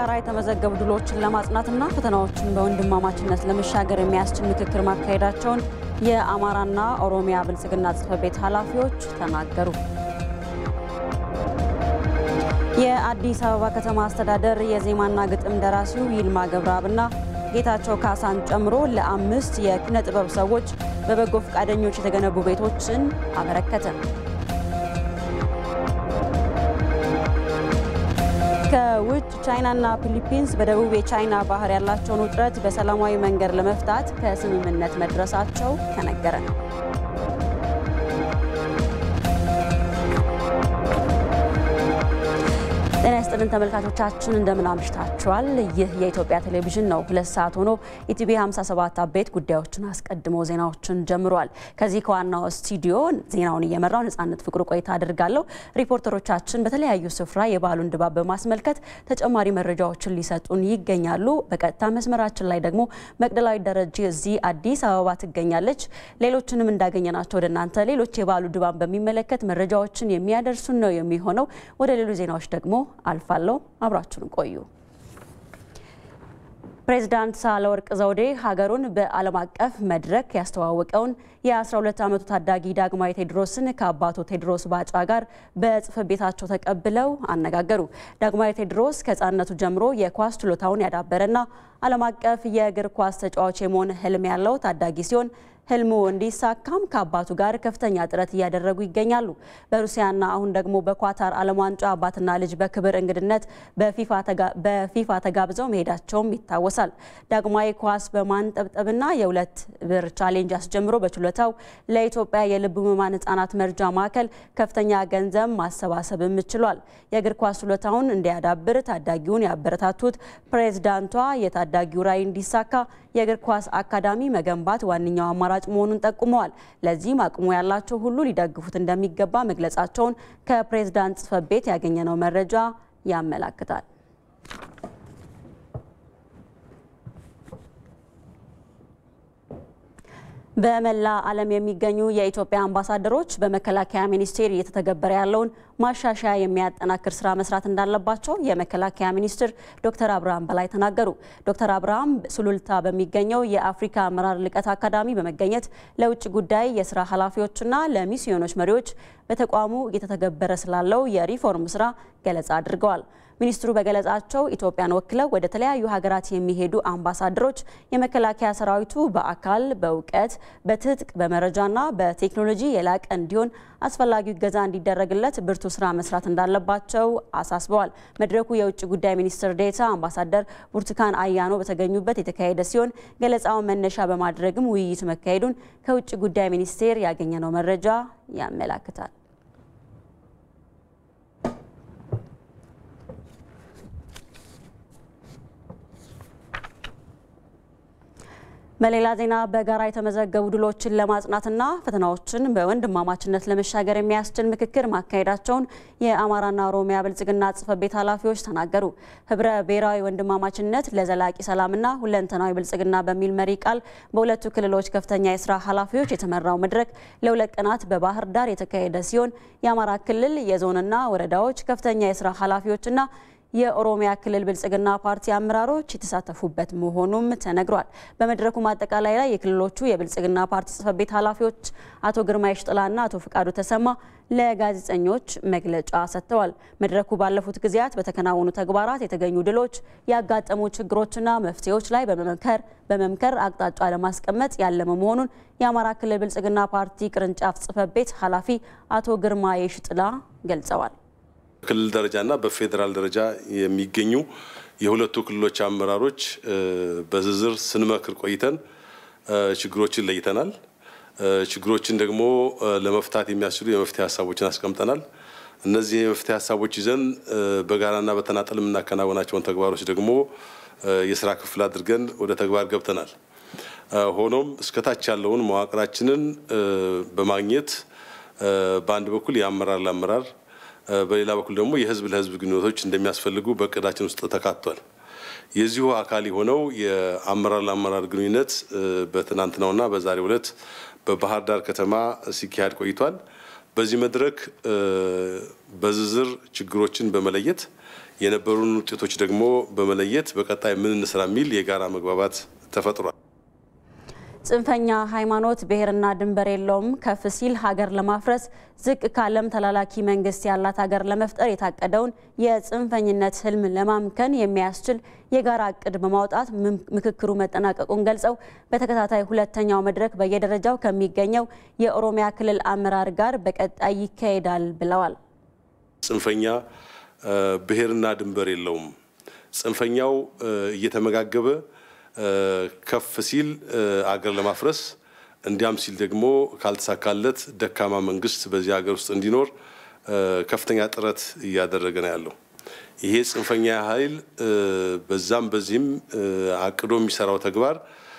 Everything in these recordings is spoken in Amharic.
በጋራ የተመዘገቡ ድሎችን ለማጽናትና ፈተናዎችን በወንድማማችነት ለመሻገር የሚያስችል ምክክር ማካሄዳቸውን የአማራና ኦሮሚያ ብልጽግና ጽሕፈት ቤት ኃላፊዎች ተናገሩ። የአዲስ አበባ ከተማ አስተዳደር የዜማና ግጥም ደራሲው ይልማ ገብረአብና ጌታቸው ካሳን ጨምሮ ለ5 የኪነ ጥበብ ሰዎች በበጎ ፈቃደኞች የተገነቡ ቤቶችን አበረከተ። ከውጭ ቻይናና ፊሊፒንስ በደቡብ የቻይና ባህር ያላቸውን ውጥረት በሰላማዊ መንገድ ለመፍታት ከስምምነት መድረሳቸው ተነገረ። ጤና ይስጥልን ተመልካቾቻችን እንደምን አምሽታችኋል። ይህ የኢትዮጵያ ቴሌቪዥን ነው። 2 ሰዓት ሆኖ ኢቲቪ 57 አበይት ጉዳዮችን አስቀድሞ ዜናዎችን ጀምሯል። ከዚህ ከዋናው ስቱዲዮ ዜናውን እየመራው ነጻነት ፍቅሩ ቆይታ አድርጋለሁ። ሪፖርተሮቻችን በተለያዩ ስፍራ የባሉን ድባብ በማስመልከት ተጨማሪ መረጃዎችን ሊሰጡን ይገኛሉ። በቀጥታ መስመራችን ላይ ደግሞ መቅደላዊ ደረጃ እዚህ አዲስ አበባ ትገኛለች። ሌሎችንም እንዳገኘናቸው ወደናንተ ሌሎች የባሉ ድባብ በሚመለከት መረጃዎችን የሚያደርሱን ነው የሚሆነው። ወደ ሌሎች ዜናዎች ደግሞ አልፋለሁ። አብራችሁን ቆዩ። ፕሬዝዳንት ሳህለወርቅ ዘውዴ ሀገሩን በዓለም አቀፍ መድረክ ያስተዋወቀውን የ12 ዓመቱ ታዳጊ ዳግማዊ ቴዎድሮስን ከአባቱ ቴዎድሮስ ባጫ ጋር በጽሕፈት ቤታቸው ተቀብለው አነጋገሩ። ዳግማዊ ቴዎድሮስ ከሕፃንነቱ ጀምሮ የኳስ ችሎታውን ያዳበረና ዓለም አቀፍ የእግር ኳስ ተጫዋች የመሆን ህልም ያለው ታዳጊ ሲሆን ህልሙ እንዲሳካም ከአባቱ ጋር ከፍተኛ ጥረት እያደረጉ ይገኛሉ። በሩሲያና አሁን ደግሞ በኳታር ዓለም ዋንጫ አባትና ልጅ በክብር እንግድነት በፊፋ ተጋብዘው መሄዳቸውም ይታወሳል። ዳግማዊ ኳስ በማንጠብጠብና የ2 ብር ቻሌንጅ አስጀምሮ በችሎታው ለኢትዮጵያ የልብ ህሙማን ህጻናት መርጃ ማዕከል ከፍተኛ ገንዘብ ማሰባሰብም ችሏል። የእግር ኳስ ችሎታውን እንዲያዳብር ታዳጊውን ያበረታቱት ፕሬዝዳንቷ የታዳጊው ራዕይ እንዲሳካ የእግር ኳስ አካዳሚ መገንባት ዋነኛው አማራጭ መሆኑን ጠቁመዋል። ለዚህም አቅሙ ያላቸው ሁሉ ሊደግፉት እንደሚገባ መግለጻቸውን ከፕሬዝዳንት ጽሕፈት ቤት ያገኘነው መረጃ ያመለክታል። በመላ ዓለም የሚገኙ የኢትዮጵያ አምባሳደሮች በመከላከያ ሚኒስቴር እየተተገበረ ያለውን ማሻሻያ የሚያጠናክር ስራ መስራት እንዳለባቸው የመከላከያ ሚኒስትር ዶክተር አብርሃም በላይ ተናገሩ። ዶክተር አብርሃም ሱሉልታ በሚገኘው የአፍሪካ አመራር ልቀት አካዳሚ በመገኘት ለውጭ ጉዳይ የስራ ኃላፊዎችና ለሚስዮኖች መሪዎች በተቋሙ እየተተገበረ ስላለው የሪፎርም ስራ ገለጻ አድርገዋል። ሚኒስትሩ በገለጻቸው ኢትዮጵያን ወክለው ወደ ተለያዩ ሀገራት የሚሄዱ አምባሳደሮች የመከላከያ ሰራዊቱ በአካል፣ በእውቀት፣ በትጥቅ፣ በመረጃና በቴክኖሎጂ የላቀ እንዲሆን አስፈላጊው እገዛ እንዲደረግለት ብርቱ ስራ መስራት እንዳለባቸው አሳስበዋል። መድረኩ የውጭ ጉዳይ ሚኒስትር ዴኤታ አምባሳደር ብርቱካን አያኖ በተገኙበት የተካሄደ ሲሆን ገለጻውን መነሻ በማድረግም ውይይት መካሄዱን ከውጭ ጉዳይ ሚኒስቴር ያገኘነው መረጃ ያመለክታል። በሌላ ዜና በጋራ የተመዘገቡ ድሎችን ለማጽናትና ፈተናዎችን በወንድማማችነት ለመሻገር የሚያስችል ምክክር ማካሄዳቸውን የአማራና ኦሮሚያ ብልጽግና ጽሕፈት ቤት ኃላፊዎች ተናገሩ። ህብረ ብሔራዊ ወንድማማችነት ለዘላቂ ሰላምና ሁለንተናዊ ብልጽግና በሚል መሪ ቃል በሁለቱ ክልሎች ከፍተኛ የስራ ኃላፊዎች የተመራው መድረክ ለ2 ቀናት በባህር ዳር የተካሄደ ሲሆን የአማራ ክልል የዞንና ወረዳዎች ከፍተኛ የስራ ኃላፊዎችና የኦሮሚያ ክልል ብልጽግና ፓርቲ አመራሮች የተሳተፉበት መሆኑም ተነግሯል። በመድረኩ ማጠቃላይ ላይ የክልሎቹ የብልጽግና ፓርቲ ጽሕፈት ቤት ኃላፊዎች አቶ ግርማይ ሽጥላና አቶ ፍቃዱ ተሰማ ለጋዜጠኞች መግለጫ ሰጥተዋል። መድረኩ ባለፉት ጊዜያት በተከናወኑ ተግባራት የተገኙ ድሎች፣ ያጋጠሙ ችግሮችና መፍትሄዎች ላይ በመምከር አቅጣጫ ለማስቀመጥ ያለመ መሆኑን የአማራ ክልል ብልጽግና ፓርቲ ቅርንጫፍ ጽሕፈት ቤት ኃላፊ አቶ ግርማይ ሽጥላ ገልጸዋል። ክልል ደረጃና በፌደራል ደረጃ የሚገኙ የሁለቱ ክልሎች አመራሮች በዝርዝር ስንመክር ቆይተን ችግሮችን ለይተናል። ችግሮችን ደግሞ ለመፍታት የሚያስችሉ የመፍትሄ ሀሳቦችን አስቀምጠናል። እነዚህ የመፍትሄ ሀሳቦች ይዘን በጋራና በተናጠል የምናከናውናቸውን ተግባሮች ደግሞ የስራ ክፍል አድርገን ወደ ተግባር ገብተናል። ሆኖም እስከታች ያለውን መዋቅራችንን በማግኘት በአንድ በኩል የአመራር ለአመራር በሌላ በኩል ደግሞ የህዝብ ለህዝብ ግንኙነቶች እንደሚያስፈልጉ በእቅዳችን ውስጥ ተካቷል። የዚሁ አካል የሆነው የአመራር ለአመራር ግንኙነት በትናንትናውና በዛሬው ዕለት በባህር ዳር ከተማ ሲካሄድ ቆይቷል። በዚህ መድረክ በዝርዝር ችግሮችን በመለየት የነበሩን ውጤቶች ደግሞ በመለየት በቀጣይ ምን እንስራ የሚል የጋራ መግባባት ተፈጥሯል። ጽንፈኛ ሃይማኖት ብሔርና ድንበር የለውም፣ ከፍ ሲል ሀገር ለማፍረስ ዝቅ ካለም ተላላኪ መንግስት ያላት ሀገር ለመፍጠር የታቀደውን የጽንፈኝነት ህልም ለማምከን የሚያስችል የጋራ እቅድ በማውጣት ምክክሩ መጠናቀቁን ገልጸው በተከታታይ ሁለተኛው መድረክ በየደረጃው ከሚገኘው የኦሮሚያ ክልል አመራር ጋር በቀጣይ ይካሄዳል ብለዋል። ጽንፈኛ ብሔርና ድንበር የለውም፣ ጽንፈኛው እየተመጋገበ ከፍ ሲል አገር ለማፍረስ እንዲያም ሲል ደግሞ ካልተሳካለት ደካማ መንግስት በዚህ ሀገር ውስጥ እንዲኖር ከፍተኛ ጥረት እያደረገ ነው ያለው። ይሄ ጽንፈኛ ኃይል በዛም በዚህም አቅዶ የሚሰራው ተግባር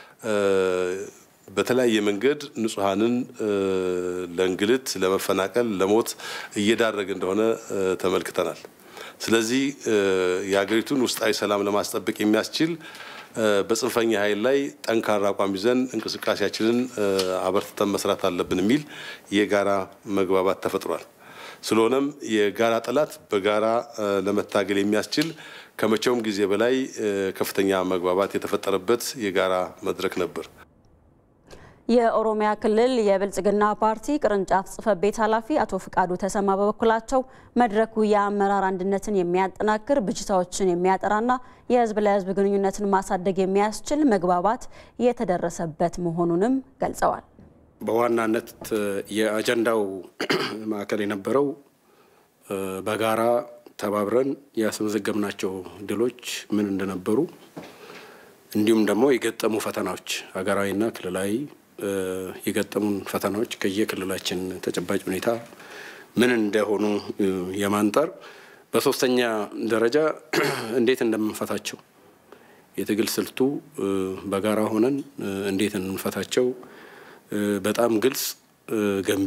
በተለያየ መንገድ ንጹሃንን ለእንግልት፣ ለመፈናቀል፣ ለሞት እየዳረገ እንደሆነ ተመልክተናል። ስለዚህ የሀገሪቱን ውስጣዊ ሰላም ለማስጠበቅ የሚያስችል በጽንፈኛ ኃይል ላይ ጠንካራ አቋም ይዘን እንቅስቃሴያችንን አበርትተን መስራት አለብን የሚል የጋራ መግባባት ተፈጥሯል። ስለሆነም የጋራ ጠላት በጋራ ለመታገል የሚያስችል ከመቼውም ጊዜ በላይ ከፍተኛ መግባባት የተፈጠረበት የጋራ መድረክ ነበር። የኦሮሚያ ክልል የብልጽግና ፓርቲ ቅርንጫፍ ጽሕፈት ቤት ኃላፊ አቶ ፍቃዱ ተሰማ በበኩላቸው መድረኩ የአመራር አንድነትን የሚያጠናክር ብጅታዎችን የሚያጠራና የህዝብ ለህዝብ ግንኙነትን ማሳደግ የሚያስችል መግባባት የተደረሰበት መሆኑንም ገልጸዋል። በዋናነት የአጀንዳው ማዕከል የነበረው በጋራ ተባብረን ያስመዘገብናቸው ድሎች ምን እንደነበሩ እንዲሁም ደግሞ የገጠሙ ፈተናዎች ሀገራዊና ክልላዊ የገጠሙን ፈተናዎች ከየክልላችን ተጨባጭ ሁኔታ ምን እንደሆኑ የማንጠር በሶስተኛ ደረጃ እንዴት እንደምንፈታቸው የትግል ስልቱ በጋራ ሆነን እንዴት እንፈታቸው በጣም ግልጽ ገንቢ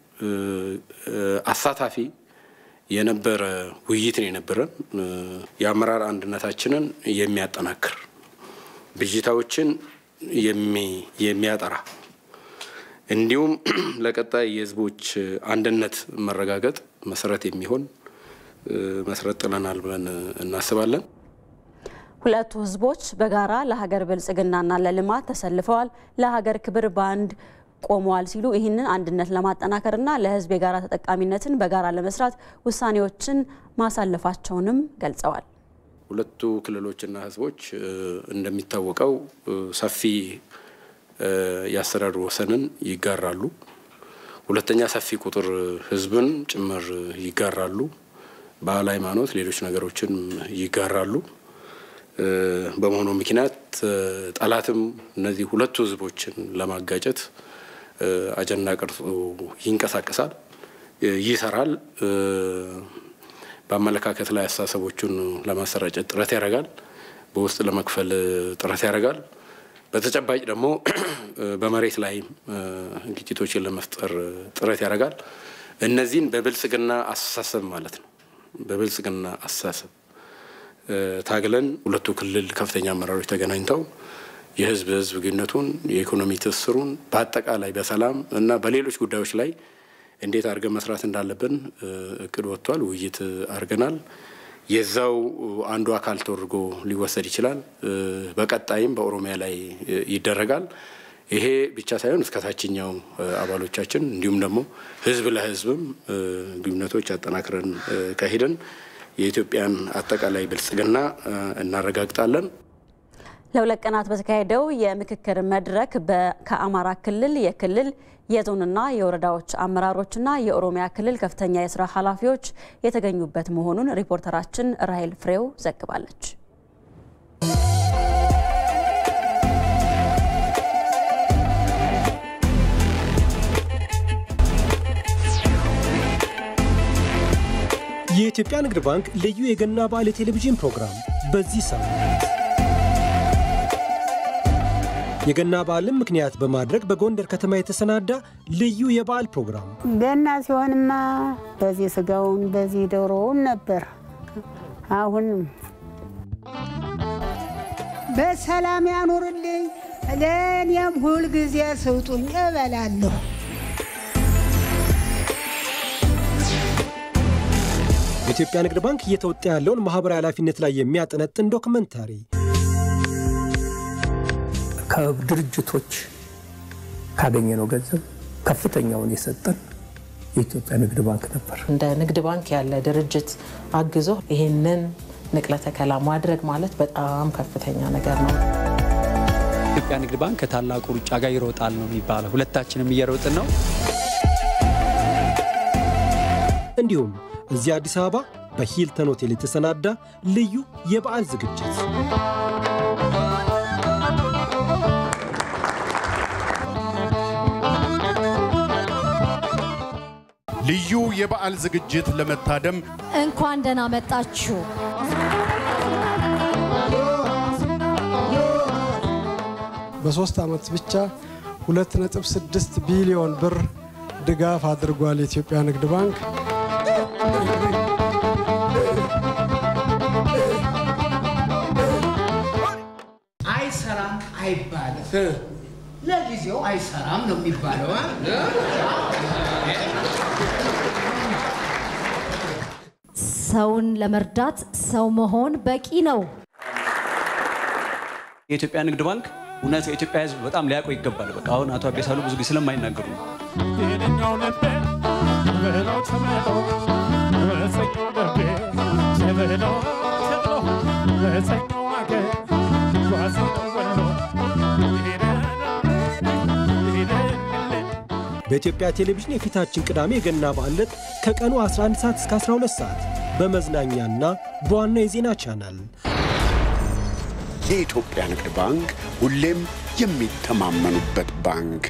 አሳታፊ የነበረ ውይይት ነው የነበረን። የአመራር አንድነታችንን የሚያጠናክር ብጅታዎችን የሚያጠራ እንዲሁም ለቀጣይ የህዝቦች አንድነት መረጋገጥ መሰረት የሚሆን መሰረት ጥለናል ብለን እናስባለን። ሁለቱ ህዝቦች በጋራ ለሀገር ብልጽግናና ለልማት ተሰልፈዋል፣ ለሀገር ክብር ባንድ ቆመዋል ሲሉ ይህንን አንድነት ለማጠናከርና ለህዝብ የጋራ ተጠቃሚነትን በጋራ ለመስራት ውሳኔዎችን ማሳለፋቸውንም ገልጸዋል። ሁለቱ ክልሎችና ህዝቦች እንደሚታወቀው ሰፊ ያስተዳደር ወሰንን ይጋራሉ። ሁለተኛ ሰፊ ቁጥር ህዝብን ጭምር ይጋራሉ። ባህል፣ ሃይማኖት፣ ሌሎች ነገሮችን ይጋራሉ። በመሆኑ ምክንያት ጠላትም እነዚህ ሁለቱ ህዝቦችን ለማጋጨት አጀንዳ ቀርጾ ይንቀሳቀሳል፣ ይሰራል። በአመለካከት ላይ አስተሳሰቦቹን ለማሰራጨት ጥረት ያደርጋል፣ በውስጥ ለመክፈል ጥረት ያደርጋል። በተጨባጭ ደግሞ በመሬት ላይ ግጭቶችን ለመፍጠር ጥረት ያደርጋል። እነዚህን በብልጽግና አስተሳሰብ ማለት ነው በብልጽግና አስተሳሰብ ታግለን ሁለቱ ክልል ከፍተኛ አመራሮች ተገናኝተው የህዝብ ህዝብ ግንኙነቱን የኢኮኖሚ ትስስሩን በአጠቃላይ በሰላም እና በሌሎች ጉዳዮች ላይ እንዴት አድርገን መስራት እንዳለብን እቅድ ወጥቷል። ውይይት አድርገናል። የዛው አንዱ አካል ተደርጎ ሊወሰድ ይችላል። በቀጣይም በኦሮሚያ ላይ ይደረጋል። ይሄ ብቻ ሳይሆን እስከ ታችኛው አባሎቻችን እንዲሁም ደግሞ ህዝብ ለህዝብም ግንኙነቶች አጠናክረን ከሄድን የኢትዮጵያን አጠቃላይ ብልጽግና እናረጋግጣለን። ለሁለት ቀናት በተካሄደው የምክክር መድረክ ከአማራ ክልል የክልል የዞንና የወረዳዎች አመራሮችና የኦሮሚያ ክልል ከፍተኛ የስራ ኃላፊዎች የተገኙበት መሆኑን ሪፖርተራችን ራሄል ፍሬው ዘግባለች። የኢትዮጵያ ንግድ ባንክ ልዩ የገና በዓል የቴሌቪዥን ፕሮግራም በዚህ ሳምንት የገና በዓልን ምክንያት በማድረግ በጎንደር ከተማ የተሰናዳ ልዩ የበዓል ፕሮግራም። ገና ሲሆንማ በዚህ ስጋውን በዚህ ዶሮውን ነበር። አሁን በሰላም ያኑርልኝ፣ ለእኔም ሁል ጊዜ ስጡኝ እበላለሁ። በኢትዮጵያ ንግድ ባንክ እየተወጣ ያለውን ማህበራዊ ኃላፊነት ላይ የሚያጠነጥን ዶክመንታሪ ከድርጅቶች ካገኘነው ገንዘብ ከፍተኛውን የሰጠን የኢትዮጵያ ንግድ ባንክ ነበር። እንደ ንግድ ባንክ ያለ ድርጅት አግዞ ይሄንን ንቅለ ተከላ ማድረግ ማለት በጣም ከፍተኛ ነገር ነው። ኢትዮጵያ ንግድ ባንክ ከታላቁ ሩጫ ጋር ይሮጣል ነው የሚባለው። ሁለታችንም እየሮጥን ነው። እንዲሁም እዚህ አዲስ አበባ በሂልተን ሆቴል የተሰናዳ ልዩ የበዓል ዝግጅት ልዩ የበዓል ዝግጅት ለመታደም እንኳን ደህና መጣችሁ። በ3 ዓመት ብቻ 2.6 ቢሊዮን ብር ድጋፍ አድርጓል የኢትዮጵያ ንግድ ባንክ። አይሰራም አይባልም። ለጊዜው አይሰራም ነው የሚባለው። ሰውን ለመርዳት ሰው መሆን በቂ ነው። የኢትዮጵያ ንግድ ባንክ እውነት የኢትዮጵያ ሕዝብ በጣም ሊያውቀው ይገባል። በቃ አሁን አቶ አቤሳሉ ብዙ ጊዜ ስለማይናገሩ ነው። በኢትዮጵያ ቴሌቪዥን የፊታችን ቅዳሜ የገና በዓል ዕለት ከቀኑ 11 ሰዓት እስከ 12 ሰዓት በመዝናኛና በዋና የዜና ቻናል። የኢትዮጵያ ንግድ ባንክ ሁሌም የሚተማመኑበት ባንክ።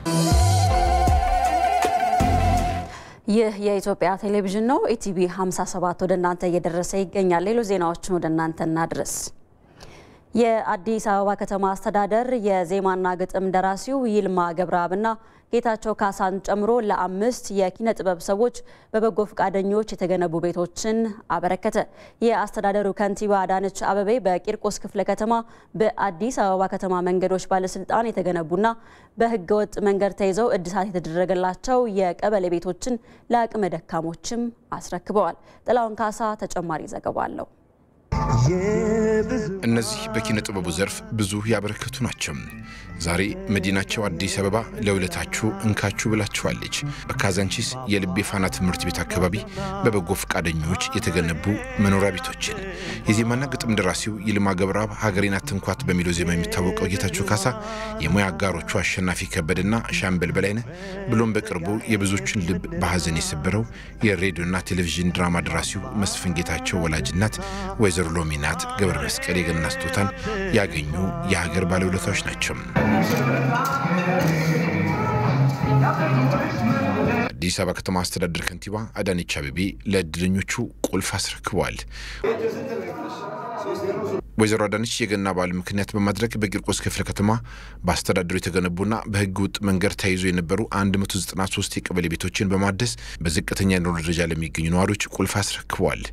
ይህ የኢትዮጵያ ቴሌቪዥን ነው። ኢቲቪ 57 ወደ እናንተ እየደረሰ ይገኛል። ሌሎች ዜናዎችን ወደ እናንተ እናድረስ። የአዲስ አበባ ከተማ አስተዳደር የዜማና ግጥም ደራሲው ይልማ ገብረአብና ጌታቸው ካሳን ጨምሮ ለ5 የኪነ ጥበብ ሰዎች በበጎ ፈቃደኞች የተገነቡ ቤቶችን አበረከተ። የአስተዳደሩ ከንቲባ አዳነች አበቤ በቂርቆስ ክፍለ ከተማ በአዲስ አበባ ከተማ መንገዶች ባለስልጣን የተገነቡና በህገወጥ መንገድ ተይዘው እድሳት የተደረገላቸው የቀበሌ ቤቶችን ለአቅመ ደካሞችም አስረክበዋል። ጥላውን ካሳ ተጨማሪ ዘገባ አለው። እነዚህ በኪነ ጥበቡ ዘርፍ ብዙ ያበረከቱ ናቸው። ዛሬ መዲናቸው አዲስ አበባ ለውለታችሁ እንካችሁ ብላችኋለች። በካዛንቺስ የልቤ ፋና ትምህርት ቤት አካባቢ በበጎ ፈቃደኞች የተገነቡ መኖሪያ ቤቶችን የዜማና ግጥም ደራሲው ይልማ ገብረአብ ሀገሬን አትንኳት በሚለው ዜማ የሚታወቀው ጌታቸው ካሳ የሙያ አጋሮቹ አሸናፊ ከበደና ሻምበል በላይነህ ብሎም በቅርቡ የብዙዎችን ልብ በሐዘን የሰበረው የሬዲዮና ቴሌቪዥን ድራማ ደራሲው መስፍን ጌታቸው ወላጅናት ወይዘሮ ሎሚናት ገብረ መስቀል የገና ስጦታን ያገኙ የሀገር ባለውለታዎች ናቸው። አዲስ አበባ ከተማ አስተዳደር ከንቲባ አዳነች አበቤ ለእድለኞቹ ቁልፍ አስረክበዋል። ወይዘሮ አዳነች የገና በዓል ምክንያት በማድረግ በቂርቆስ ክፍለ ከተማ በአስተዳደሩ የተገነቡና በህገ ወጥ መንገድ ተይዞ የነበሩ 193 የቀበሌ ቤቶችን በማደስ በዝቅተኛ የኑሮ ደረጃ ለሚገኙ ነዋሪዎች ቁልፍ አስረክበዋል።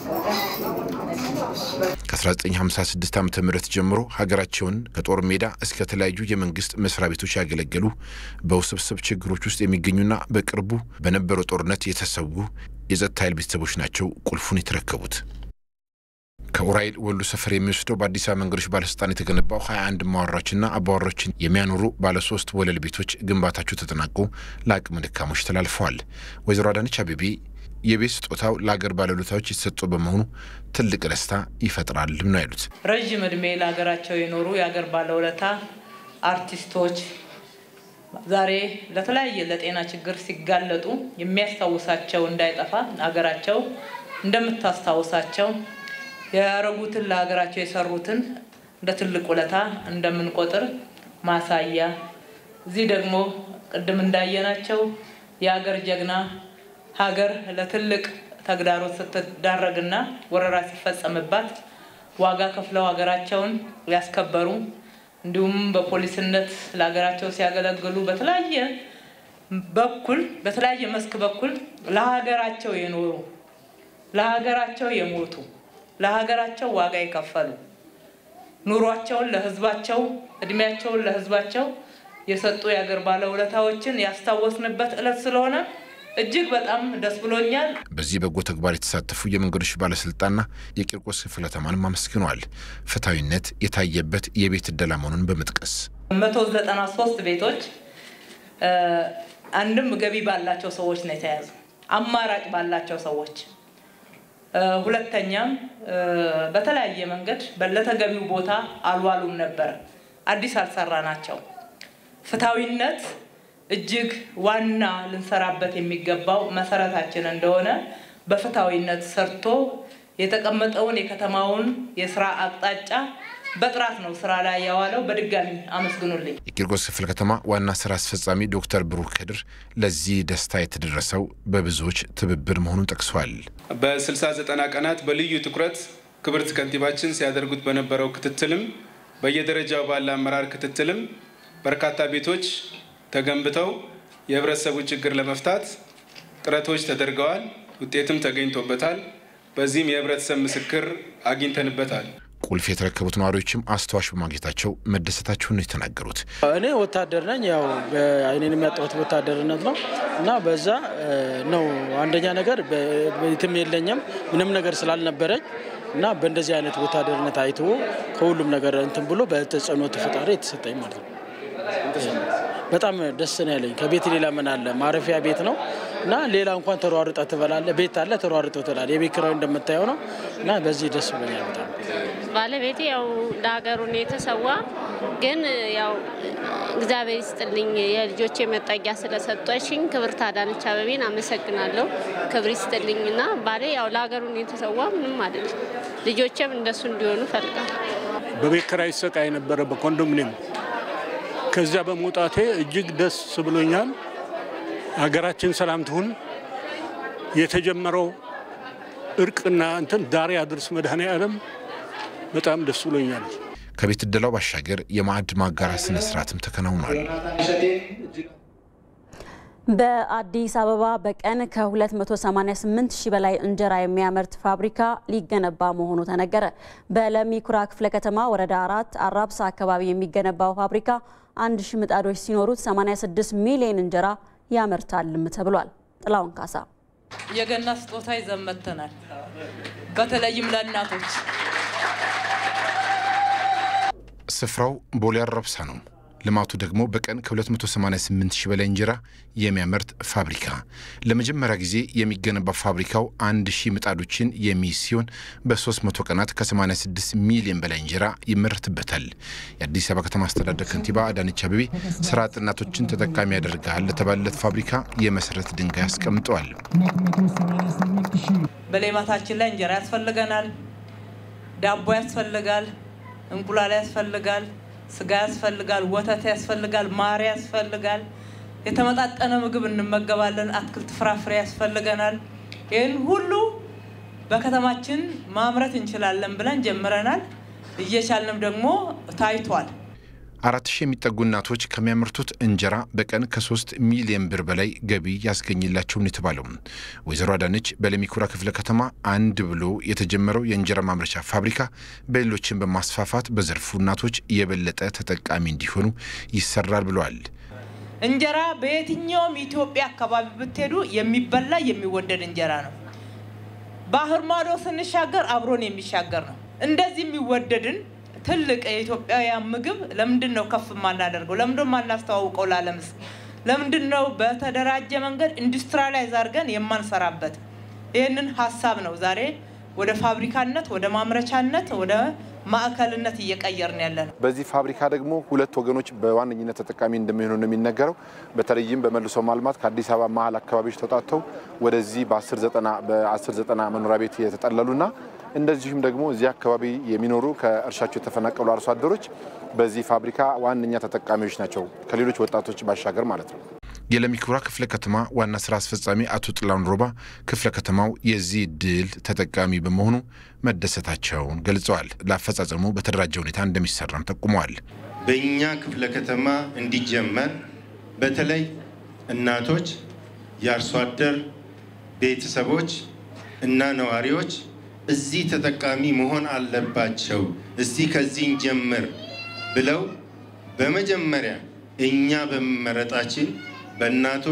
ከ1956 ዓ.ም ጀምሮ ሀገራቸውን ከጦር ሜዳ እስከ ተለያዩ የመንግስት መስሪያ ቤቶች ያገለገሉ በውስብስብ ችግሮች ውስጥ የሚገኙና በቅርቡ በነበረው ጦርነት የተሰዉ የጸጥታ ኃይል ቤተሰቦች ናቸው ቁልፉን የተረከቡት። ከኡራኤል ወሎ ሰፈር የሚወስደው በአዲስ አበባ መንገዶች ባለስልጣን የተገነባው 21 ማዋራዎችና አባወራዎችን የሚያኖሩ ባለ 3 ወለል ቤቶች ግንባታቸው ተጠናቆ ለአቅመ ደካሞች ተላልፈዋል። ወይዘሮ አዳነች አበቤ የቤት ስጦታው ለሀገር ባለውለታዎች የተሰጠ በመሆኑ ትልቅ ደስታ ይፈጥራል ነው ያሉት። ረጅም እድሜ ለሀገራቸው የኖሩ የሀገር ባለውለታ አርቲስቶች ዛሬ ለተለያየ ለጤና ችግር ሲጋለጡ የሚያስታውሳቸው እንዳይጠፋ ሀገራቸው እንደምታስታውሳቸው ያረጉትን ለሀገራቸው የሰሩትን እንደ ትልቅ ውለታ እንደምንቆጥር ማሳያ። እዚህ ደግሞ ቅድም እንዳየናቸው የሀገር ጀግና ሀገር ለትልቅ ተግዳሮት ስትዳረግና ወረራ ሲፈጸምባት ዋጋ ከፍለው ሀገራቸውን ያስከበሩ እንዲሁም በፖሊስነት ለሀገራቸው ሲያገለግሉ በተለያየ መስክ በኩል ለሀገራቸው የኖሩ ለሀገራቸው የሞቱ ለሀገራቸው ዋጋ የከፈሉ ኑሯቸውን ለህዝባቸው እድሜያቸውን ለህዝባቸው የሰጡ የሀገር ባለውለታዎችን ያስታወስንበት ዕለት ስለሆነ እጅግ በጣም ደስ ብሎኛል። በዚህ በጎ ተግባር የተሳተፉ የመንገዶች ባለስልጣንና የቂርቆስ ክፍለ ከተማንም አመስግነዋል። ፍትሐዊነት የታየበት የቤት ዕደላ መሆኑን በመጥቀስ 193 ቤቶች አንድም ገቢ ባላቸው ሰዎች ነው የተያዙ፣ አማራጭ ባላቸው ሰዎች፣ ሁለተኛም በተለያየ መንገድ በለተገቢው ቦታ አልዋሉም ነበር፣ አዲስ አልሰራናቸው። ፍትሐዊነት እጅግ ዋና ልንሰራበት የሚገባው መሰረታችን እንደሆነ በፍትሐዊነት ሰርቶ የተቀመጠውን የከተማውን የስራ አቅጣጫ በጥራት ነው ስራ ላይ ያዋለው። በድጋሚ አመስግኑልኝ። የቂርቆስ ክፍለ ከተማ ዋና ስራ አስፈጻሚ ዶክተር ብሩክ ከድር ለዚህ ደስታ የተደረሰው በብዙዎች ትብብር መሆኑን ጠቅሷል። በ60-90 ቀናት በልዩ ትኩረት ክብርት ከንቲባችን ሲያደርጉት በነበረው ክትትልም በየደረጃው ባለ አመራር ክትትልም በርካታ ቤቶች ተገንብተው የህብረተሰቡ ችግር ለመፍታት ጥረቶች ተደርገዋል። ውጤትም ተገኝቶበታል። በዚህም የህብረተሰብ ምስክር አግኝተንበታል። ቁልፍ የተረከቡት ነዋሪዎችም አስተዋሽ በማግኘታቸው መደሰታቸውን ነው የተናገሩት። እኔ ወታደር ነኝ። ያው አይኔን የሚያጣሁት ወታደርነት ነው እና በዛ ነው አንደኛ ነገር ቤትም የለኝም ምንም ነገር ስላልነበረኝ እና በእንደዚህ አይነት ወታደርነት አይቶ ከሁሉም ነገር እንትን ብሎ በተጽዕኖ ተፈጣሪ የተሰጠኝ ማለት ነው። በጣም ደስ ነው ያለኝ። ከቤት ሌላ ምን አለ? ማረፊያ ቤት ነው እና ሌላ እንኳን ተሯርጣ ትበላለህ፣ ቤት አለ ተሯርጦ ትላለህ። የቤት ኪራይ እንደምታየው ነው እና በዚህ ደስ ብሎኛል በጣም። ባለቤቴ ያው ለሀገሩ ነው የተሰዋ፣ ግን ያው እግዚአብሔር ይስጥልኝ የልጆቼ መጠጊያ ስለሰጠሽኝ ክብርት አዳነች አቤቤን አመሰግናለሁ። ክብር ይስጥልኝና ባሌ ያው ለሀገሩ ነው የተሰዋ፣ ምንም አይደለም። ልጆቼም እንደሱ እንዲሆኑ ፈልጋለሁ። በቤት ኪራይ ሰቃይ ነበረ በኮንዶሚኒየም ከዛ በመውጣቴ እጅግ ደስ ብሎኛል። ሀገራችን ሰላም ትሁን። የተጀመረው እርቅና እንትን ዳር ያድርስ መድኃኔዓለም። በጣም ደስ ብሎኛል። ከቤት ዕደላው ባሻገር የማዕድ ማጋራት ስነ ስርዓትም ተከናውኗል። በአዲስ አበባ በቀን ከ288 ሺህ በላይ እንጀራ የሚያመርት ፋብሪካ ሊገነባ መሆኑ ተነገረ። በለሚ ኩራ ክፍለ ከተማ ወረዳ 4 አራብሳ አካባቢ የሚገነባው ፋብሪካ 1000 ምጣዶች ሲኖሩት 86 ሚሊዮን እንጀራ ያመርታልም ተብሏል። ጥላውን ካሳ የገና ስጦታ ይዘን መጥተናል። በተለይም ለእናቶች። ስፍራው ቦሌ አራብሳ ነው። ልማቱ ደግሞ በቀን ከ288 ሺህ በላይ እንጀራ የሚያመርት ፋብሪካ። ለመጀመሪያ ጊዜ የሚገነባ ፋብሪካው 1000 ምጣዶችን የሚይዝ ሲሆን በ300 ቀናት ከ86 ሚሊዮን በላይ እንጀራ ይመረትበታል። የአዲስ አበባ ከተማ አስተዳደር ከንቲባ አዳነች አቤቤ ስራ አጥ እናቶችን ተጠቃሚ ያደርጋል ለተባለለት ፋብሪካ የመሰረት ድንጋይ አስቀምጠዋል። በሌማታችን ላይ እንጀራ ያስፈልገናል፣ ዳቦ ያስፈልጋል፣ እንቁላል ያስፈልጋል፣ ስጋ ያስፈልጋል፣ ወተት ያስፈልጋል፣ ማር ያስፈልጋል፣ የተመጣጠነ ምግብ እንመገባለን፣ አትክልት ፍራፍሬ ያስፈልገናል። ይህን ሁሉ በከተማችን ማምረት እንችላለን ብለን ጀምረናል። እየቻልንም ደግሞ ታይቷል። 4000 የሚጠጉ እናቶች ከሚያመርቱት እንጀራ በቀን ከ3 ሚሊዮን ብር በላይ ገቢ ያስገኝላቸውን የተባለው ወይዘሮ አዳነች በለሚ ኩራ ክፍለ ከተማ አንድ ብሎ የተጀመረው የእንጀራ ማምረቻ ፋብሪካ በሌሎችን በማስፋፋት በዘርፉ እናቶች የበለጠ ተጠቃሚ እንዲሆኑ ይሰራል ብለዋል። እንጀራ በየትኛውም ኢትዮጵያ አካባቢ ብትሄዱ የሚበላ የሚወደድ እንጀራ ነው። ባህር ማዶ ስንሻገር አብሮን የሚሻገር ነው። እንደዚህ የሚወደድን ትልቅ የኢትዮጵያውያን ምግብ ለምንድን ነው ከፍ ማናደርገው? ለምንድን ነው ማናስተዋውቀው ለዓለምስ? ለምንድን ነው በተደራጀ መንገድ ኢንዱስትሪያላይዝ አድርገን የማንሰራበት? ይህንን ሀሳብ ነው ዛሬ ወደ ፋብሪካነት፣ ወደ ማምረቻነት፣ ወደ ማዕከልነት እየቀየርን ያለነው። በዚህ ፋብሪካ ደግሞ ሁለት ወገኖች በዋነኝነት ተጠቃሚ እንደሚሆኑ ነው የሚነገረው። በተለይም በመልሶ ማልማት ከአዲስ አበባ መሀል አካባቢዎች ተውጣጥተው ወደዚህ በ1090 መኖሪያ ቤት የተጠለሉና እንደዚሁም ደግሞ እዚህ አካባቢ የሚኖሩ ከእርሻቸው የተፈናቀሉ አርሶ አደሮች በዚህ ፋብሪካ ዋነኛ ተጠቃሚዎች ናቸው፣ ከሌሎች ወጣቶች ባሻገር ማለት ነው። የለሚ ኩራ ክፍለ ከተማ ዋና ስራ አስፈጻሚ አቶ ጥላውን ሮባ ክፍለ ከተማው የዚህ ድል ተጠቃሚ በመሆኑ መደሰታቸውን ገልጸዋል። ለአፈጻጸሙ በተደራጀ ሁኔታ እንደሚሰራም ጠቁመዋል። በእኛ ክፍለ ከተማ እንዲጀመር በተለይ እናቶች፣ የአርሶ አደር ቤተሰቦች እና ነዋሪዎች እዚህ ተጠቃሚ መሆን አለባቸው፣ እስቲ ከዚህ እንጀምር ብለው በመጀመሪያ እኛ በመመረጣችን በእናቶች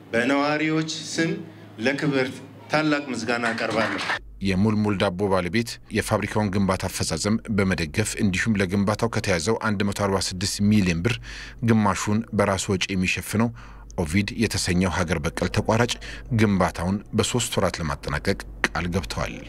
በነዋሪዎች ስም ለክብር ታላቅ ምስጋና አቀርባለሁ። የሙልሙል ዳቦ ባለቤት የፋብሪካውን ግንባታ አፈጻጸም በመደገፍ እንዲሁም ለግንባታው ከተያዘው 146 ሚሊዮን ብር ግማሹን በራሱ ወጪ የሚሸፍነው ኦቪድ የተሰኘው ሀገር በቀል ተቋራጭ ግንባታውን በ3 ወራት ለማጠናቀቅ ቃል ገብተዋል።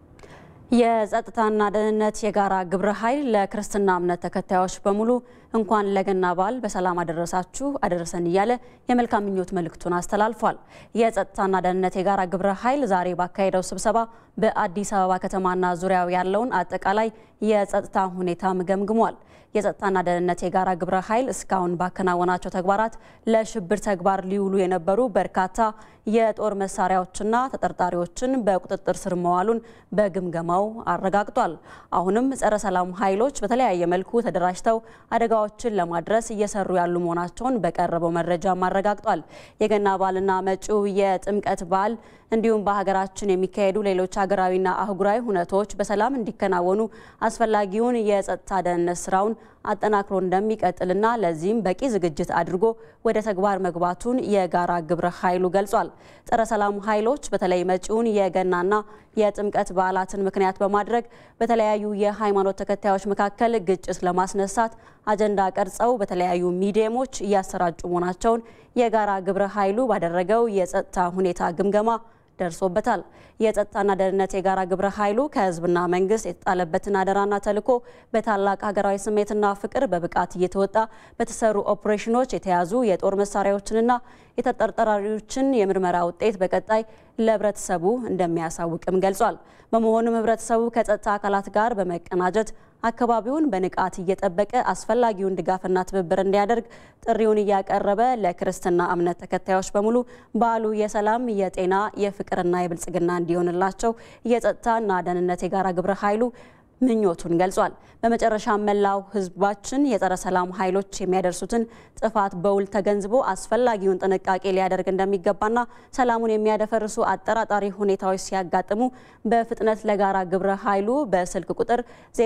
የጸጥታና ደህንነት የጋራ ግብረ ኃይል ለክርስትና እምነት ተከታዮች በሙሉ እንኳን ለገና በዓል በሰላም አደረሳችሁ አደረሰን እያለ የመልካም ምኞት መልእክቱን አስተላልፏል። የጸጥታና ደህንነት የጋራ ግብረ ኃይል ዛሬ ባካሄደው ስብሰባ በአዲስ አበባ ከተማና ዙሪያው ያለውን አጠቃላይ የጸጥታ ሁኔታ ገምግሟል። የጸጥታና ደህንነት የጋራ ግብረ ኃይል እስካሁን ባከናወናቸው ተግባራት ለሽብር ተግባር ሊውሉ የነበሩ በርካታ የጦር መሳሪያዎችና ተጠርጣሪዎችን በቁጥጥር ስር መዋሉን በግምገማው አረጋግጧል። አሁንም ጸረ ሰላም ኃይሎች በተለያየ መልኩ ተደራጅተው አደጋዎችን ለማድረስ እየሰሩ ያሉ መሆናቸውን በቀረበው መረጃ አረጋግጧል። የገና በዓልና መጪው የጥምቀት በዓል እንዲሁም በሀገራችን የሚካሄዱ ሌሎች ሀገራዊና አህጉራዊ ሁነቶች በሰላም እንዲከናወኑ አስፈላጊውን የጸጥታ ደህንነት ስራውን አጠናክሮ እንደሚቀጥልና ለዚህም በቂ ዝግጅት አድርጎ ወደ ተግባር መግባቱን የጋራ ግብረ ኃይሉ ገልጿል። ጸረ ሰላም ኃይሎች በተለይ መጪውን የገናና የጥምቀት በዓላትን ምክንያት በማድረግ በተለያዩ የሃይማኖት ተከታዮች መካከል ግጭት ለማስነሳት አጀንዳ ቀርጸው በተለያዩ ሚዲያሞች እያሰራጩ መሆናቸውን የጋራ ግብረ ኃይሉ ባደረገው የጸጥታ ሁኔታ ግምገማ ደርሶበታል። የጸጥታና ደህንነት የጋራ ግብረ ኃይሉ ከህዝብና መንግስት የተጣለበትን አደራና ተልዕኮ በታላቅ ሀገራዊ ስሜትና ፍቅር በብቃት እየተወጣ በተሰሩ ኦፕሬሽኖች የተያዙ የጦር መሳሪያዎችንና የተጠርጣሪዎችን የምርመራ ውጤት በቀጣይ ለህብረተሰቡ እንደሚያሳውቅም ገልጿል። በመሆኑም ህብረተሰቡ ከጸጥታ አካላት ጋር በመቀናጀት አካባቢውን በንቃት እየጠበቀ አስፈላጊውን ድጋፍና ትብብር እንዲያደርግ ጥሪውን እያቀረበ ለክርስትና እምነት ተከታዮች በሙሉ በዓሉ የሰላም፣ የጤና፣ የፍቅርና የብልጽግና እንዲሆንላቸው የጸጥታና ደህንነት የጋራ ግብረ ኃይሉ ምኞቱን ገልጿል። በመጨረሻ መላው ህዝባችን የጸረ ሰላም ኃይሎች የሚያደርሱትን ጥፋት በውል ተገንዝቦ አስፈላጊውን ጥንቃቄ ሊያደርግ እንደሚገባና ሰላሙን የሚያደፈርሱ አጠራጣሪ ሁኔታዎች ሲያጋጥሙ በፍጥነት ለጋራ ግብረ ኃይሉ በስልክ ቁጥር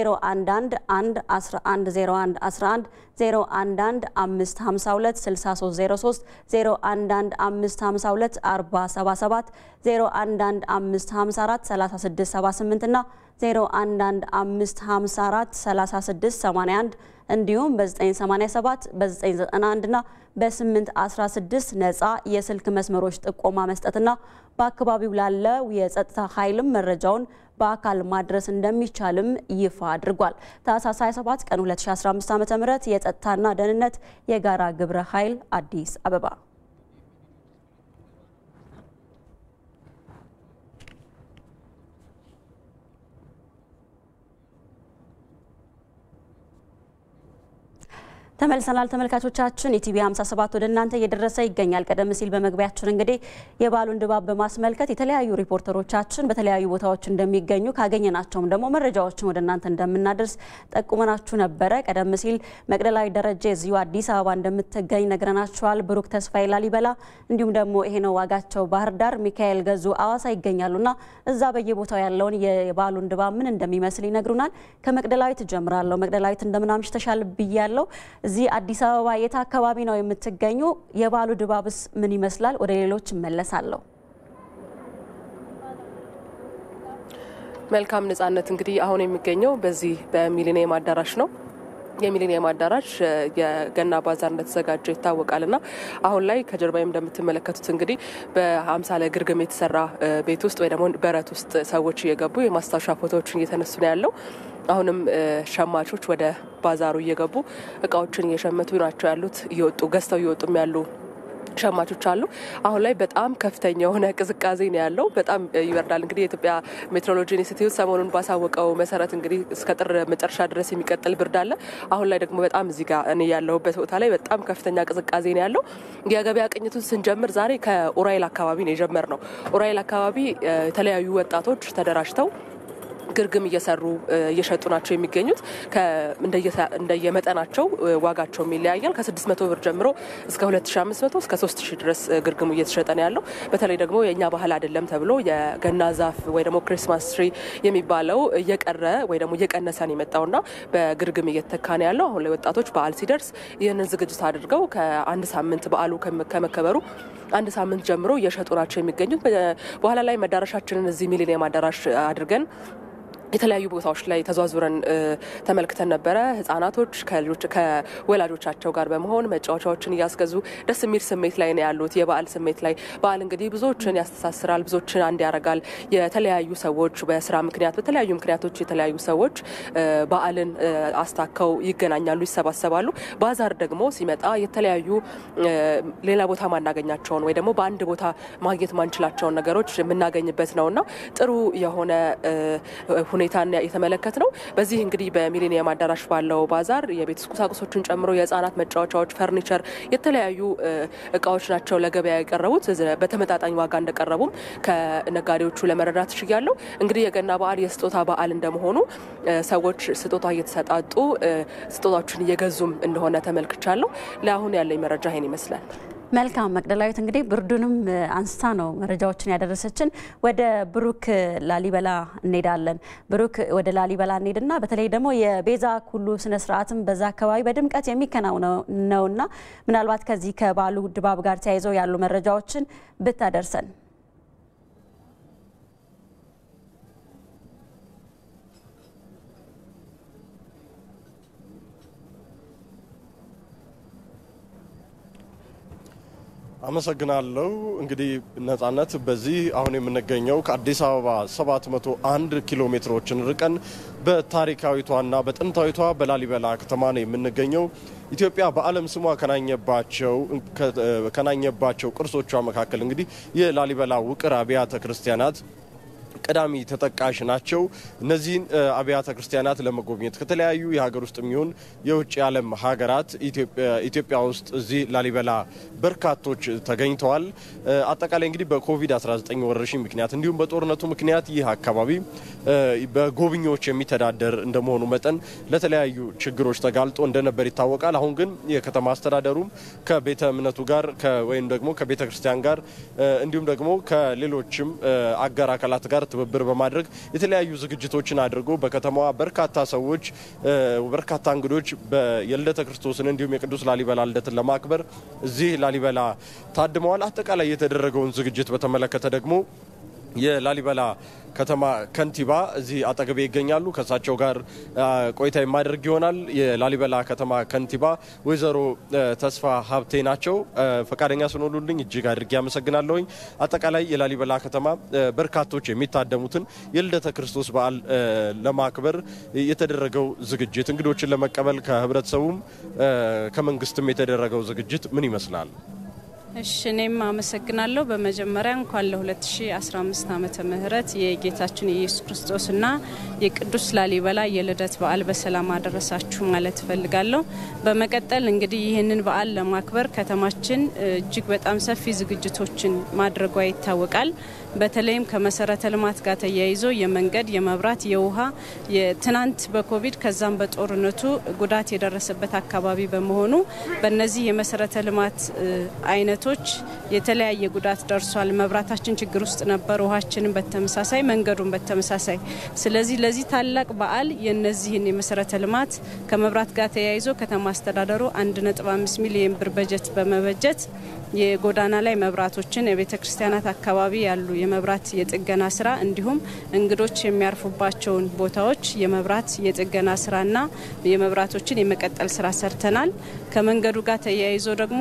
0111110111 0115526303 0115524077 0115543678 እና 0115543681 እንዲሁም በ987 በ991 እና በ816 ነፃ የስልክ መስመሮች ጥቆማ መስጠትና በአካባቢው ላለው የጸጥታ ኃይልም መረጃውን በአካል ማድረስ እንደሚቻልም ይፋ አድርጓል። ታህሳስ 27 ቀን 2015 ዓ.ም የጸጥታና ደህንነት የጋራ ግብረ ኃይል አዲስ አበባ። ተመልሰናል ተመልካቾቻችን። ኢቲቪ 57 ወደ እናንተ እየደረሰ ይገኛል። ቀደም ሲል በመግቢያችን እንግዲህ የበዓሉን ድባብ በማስመልከት የተለያዩ ሪፖርተሮቻችን በተለያዩ ቦታዎች እንደሚገኙ ካገኘናቸውም ደግሞ መረጃዎችን ወደ እናንተ እንደምናደርስ ጠቁመናችሁ ነበረ። ቀደም ሲል መቅደላዊ ደረጀ እዚሁ አዲስ አበባ እንደምትገኝ ነግረናችኋል። ብሩክ ተስፋዬ ላሊበላ፣ እንዲሁም ደግሞ ይሄ ነው ዋጋቸው ባህር ዳር፣ ሚካኤል ገዙ አዋሳ ይገኛሉና እዛ በየቦታው ያለውን የበዓሉን ድባብ ምን እንደሚመስል ይነግሩናል። ከመቅደላዊት ጀምራለሁ። መቅደላዊት እንደምን አምሽተሻል ብያለሁ። እዚህ አዲስ አበባ የት አካባቢ ነው የምትገኙ? የበዓሉ ድባብስ ምን ይመስላል? ወደ ሌሎች እመለሳለሁ። መልካም ነጻነት። እንግዲህ አሁን የሚገኘው በዚህ በሚሊኒየም አዳራሽ ነው። የሚሊኒየም አዳራሽ የገና ባዛር እንደተዘጋጀ ይታወቃልና አሁን ላይ ከጀርባዬ እንደምትመለከቱት እንግዲህ በአምሳለ ግርግም የተሰራ ቤት ውስጥ ወይ ደግሞ በረት ውስጥ ሰዎች እየገቡ የማስታወሻ ፎቶዎችን እየተነሱ ነው ያለው። አሁንም ሸማቾች ወደ ባዛሩ እየገቡ እቃዎችን እየሸመቱ ናቸው ያሉት። እየወጡ ገዝተው እየወጡም ያሉ ሸማቾች አሉ። አሁን ላይ በጣም ከፍተኛ የሆነ ቅዝቃዜ ነው ያለው። በጣም ይበርዳል። እንግዲህ የኢትዮጵያ ሜትሮሎጂ ኢንስቲትዩት ሰሞኑን ባሳወቀው መሰረት እንግዲህ እስከ ጥር መጨረሻ ድረስ የሚቀጥል ብርድ አለ። አሁን ላይ ደግሞ በጣም እዚህ ጋር እኔ ያለሁበት ቦታ ላይ በጣም ከፍተኛ ቅዝቃዜ ነው ያለው። የገበያ ቅኝቱን ስንጀምር ዛሬ ከኡራኤል አካባቢ ነው የጀመርነው። ኡራኤል አካባቢ የተለያዩ ወጣቶች ተደራጅተው ግርግም እየሰሩ እየሸጡ ናቸው የሚገኙት። እንደየመጠናቸው ዋጋቸው ይለያያል። ከ600 ብር ጀምሮ እስከ 2500 እስከ 3000 ድረስ ግርግሙ እየተሸጠ ነው ያለው። በተለይ ደግሞ የኛ ባህል አይደለም ተብሎ የገና ዛፍ ወይ ደግሞ ክሪስማስ ትሪ የሚባለው እየቀረ ወይ ደግሞ እየቀነሰ ነው የመጣውና በግርግም እየተካ ነው ያለው። አሁን ላይ ወጣቶች በዓል ሲደርስ ይህንን ዝግጅት አድርገው ከአንድ ሳምንት በዓሉ ከመከበሩ አንድ ሳምንት ጀምሮ እየሸጡ ናቸው የሚገኙት። በኋላ ላይ መዳረሻችንን እዚህ ሚሊኒየም አዳራሽ አድርገን የተለያዩ ቦታዎች ላይ ተዟዙረን ተመልክተን ነበረ። ህፃናቶች ከወላጆቻቸው ጋር በመሆን መጫወቻዎችን እያስገዙ ደስ የሚል ስሜት ላይ ነው ያሉት። የበዓል ስሜት ላይ በዓል እንግዲህ ብዙዎችን ያስተሳስራል፣ ብዙዎችን አንድ ያደርጋል። የተለያዩ ሰዎች በስራ ምክንያት በተለያዩ ምክንያቶች የተለያዩ ሰዎች በዓልን አስታከው ይገናኛሉ፣ ይሰባሰባሉ። ባዛር ደግሞ ሲመጣ የተለያዩ ሌላ ቦታ ማናገኛቸውን ወይ ደግሞ በአንድ ቦታ ማግኘት ማንችላቸውን ነገሮች የምናገኝበት ነውና ጥሩ የሆነ ሁኔታን የተመለከት ነው። በዚህ እንግዲህ በሚሊኒየም አዳራሽ ባለው ባዛር የቤት ቁሳቁሶችን ጨምሮ የህፃናት መጫወቻዎች፣ ፈርኒቸር፣ የተለያዩ እቃዎች ናቸው ለገበያ የቀረቡት። በተመጣጣኝ ዋጋ እንደቀረቡም ከነጋዴዎቹ ለመረዳት ችያለሁ። እንግዲህ የገና በዓል የስጦታ በዓል እንደመሆኑ ሰዎች ስጦታ እየተሰጣጡ ስጦታዎችን እየገዙም እንደሆነ ተመልክቻለሁ። ለአሁን ያለኝ መረጃ ይሄን ይመስላል። መልካም መቅደላዊት፣ እንግዲህ ብርዱንም አንስታ ነው መረጃዎችን ያደረሰችን። ወደ ብሩክ ላሊበላ እንሄዳለን። ብሩክ ወደ ላሊበላ እንሄድና በተለይ ደግሞ የቤዛ ኩሉ ስነ ስርዓትም በዛ አካባቢ በድምቀት የሚከናወነው ነውና ምናልባት ከዚህ ከባሉ ድባብ ጋር ተያይዘው ያሉ መረጃዎችን ብታደርሰን። አመሰግናለሁ። እንግዲህ ነጻነት፣ በዚህ አሁን የምንገኘው ከአዲስ አበባ 701 ኪሎ ሜትሮችን ርቀን በታሪካዊቷና በጥንታዊቷ በላሊበላ ከተማ ነው የምንገኘው። ኢትዮጵያ በዓለም ስሟ ከናኘባቸው ቅርሶቿ መካከል እንግዲህ የላሊበላ ውቅር አብያተ ክርስቲያናት ቀዳሚ ተጠቃሽ ናቸው። እነዚህን አብያተ ክርስቲያናት ለመጎብኘት ከተለያዩ የሀገር ውስጥ የሚሆን የውጭ ዓለም ሀገራት ኢትዮጵያ ውስጥ እዚህ ላሊበላ በርካቶች ተገኝተዋል። አጠቃላይ እንግዲህ በኮቪድ-19 ወረርሽኝ ምክንያት እንዲሁም በጦርነቱ ምክንያት ይህ አካባቢ በጎብኚዎች የሚተዳደር እንደመሆኑ መጠን ለተለያዩ ችግሮች ተጋልጦ እንደነበር ይታወቃል። አሁን ግን የከተማ አስተዳደሩም ከቤተ እምነቱ ጋር ወይም ደግሞ ከቤተ ክርስቲያን ጋር እንዲሁም ደግሞ ከሌሎችም አጋር አካላት ጋር ትብብር በማድረግ የተለያዩ ዝግጅቶችን አድርጎ በከተማዋ በርካታ ሰዎች በርካታ እንግዶች የልደተ ክርስቶስን እንዲሁም የቅዱስ ላሊበላ ልደትን ለማክበር እዚህ ላሊበላ ታድመዋል። አጠቃላይ የተደረገውን ዝግጅት በተመለከተ ደግሞ የላሊበላ ከተማ ከንቲባ እዚህ አጠገቤ ይገኛሉ። ከሳቸው ጋር ቆይታ የማደርግ ይሆናል። የላሊበላ ከተማ ከንቲባ ወይዘሮ ተስፋ ሀብቴ ናቸው። ፈቃደኛ ስለሆኑልኝ እጅግ አድርጌ አመሰግናለሁኝ። አጠቃላይ የላሊበላ ከተማ በርካቶች የሚታደሙትን የልደተ ክርስቶስ በዓል ለማክበር የተደረገው ዝግጅት እንግዶችን ለመቀበል ከህብረተሰቡም ከመንግስትም የተደረገው ዝግጅት ምን ይመስላል? እሺ፣ እኔም አመሰግናለሁ። በመጀመሪያ እንኳን ለ2015 ዓመተ ምህረት የጌታችን የኢየሱስ ክርስቶስና የቅዱስ ላሊበላ የልደት በዓል በሰላም አደረሳችሁ ማለት ፈልጋለሁ። በመቀጠል እንግዲህ ይህንን በዓል ለማክበር ከተማችን እጅግ በጣም ሰፊ ዝግጅቶችን ማድረጓ ይታወቃል። በተለይም ከመሰረተ ልማት ጋር ተያይዞ የመንገድ፣ የመብራት፣ የውሃ ትናንት በኮቪድ ከዛም በጦርነቱ ጉዳት የደረሰበት አካባቢ በመሆኑ በእነዚህ የመሰረተ ልማት አይነቶች የተለያየ ጉዳት ደርሷል። መብራታችን ችግር ውስጥ ነበር፣ ውሃችንን በተመሳሳይ መንገዱን በተመሳሳይ። ስለዚህ ለዚህ ታላቅ በዓል የነዚህን የመሰረተ ልማት ከመብራት ጋር ተያይዞ ከተማ አስተዳደሩ 1.5 ሚሊዮን ብር በጀት በመበጀት የጎዳና ላይ መብራቶችን የቤተ ክርስቲያናት አካባቢ ያሉ የመብራት የጥገና ስራ እንዲሁም እንግዶች የሚያርፉባቸውን ቦታዎች የመብራት የጥገና ስራና የመብራቶችን የመቀጠል ስራ ሰርተናል። ከመንገዱ ጋር ተያይዞ ደግሞ